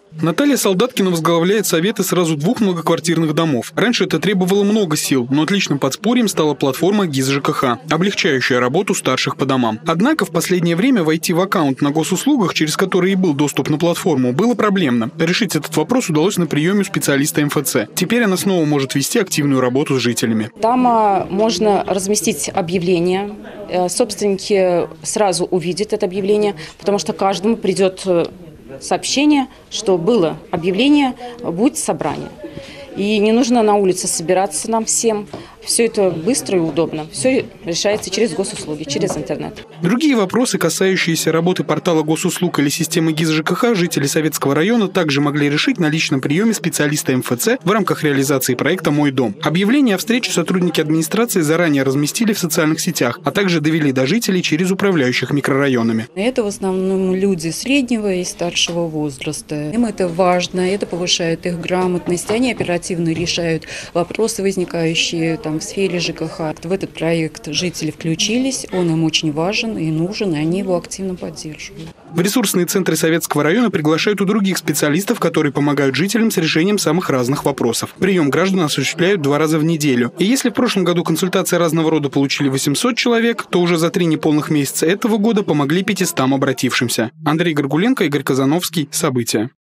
Наталья Солдаткина возглавляет советы сразу 2 многоквартирных домов. Раньше это требовало много сил, но отличным подспорьем стала платформа ГИС ЖКХ, облегчающая работу старших по домам. Однако в последнее время войти в аккаунт на госуслугах, через который и был доступ на платформу, было проблемно. Решить этот вопрос удалось на приеме у специалиста МФЦ. Теперь она снова может вести активную работу с жителями. Там можно разместить объявление. Собственники сразу увидят это объявление, потому что каждому придет сообщение, что было объявление, будет собрание. И не нужно на улице собираться нам всем. Все это быстро и удобно. Все решается через госуслуги, через интернет. Другие вопросы, касающиеся работы портала госуслуг или системы ГИС ЖКХ, жители Советского района также могли решить на личном приеме специалиста МФЦ в рамках реализации проекта «Мой дом». Объявление о встрече сотрудники администрации заранее разместили в социальных сетях, а также довели до жителей через управляющих микрорайонами. Это в основном люди среднего и старшего возраста. Им это важно, это повышает их грамотность, они оперативно решают вопросы, возникающие в сфере ЖКХ. В этот проект жители включились, он им очень важен и нужен, и они его активно поддерживают. В ресурсные центры Советского района приглашают у других специалистов, которые помогают жителям с решением самых разных вопросов. Прием граждан осуществляют 2 раза в неделю. И если в прошлом году консультации разного рода получили 800 человек, то уже за 3 неполных месяца этого года помогли 500 обратившимся. Андрей Горгуленко, Игорь Казановский. События.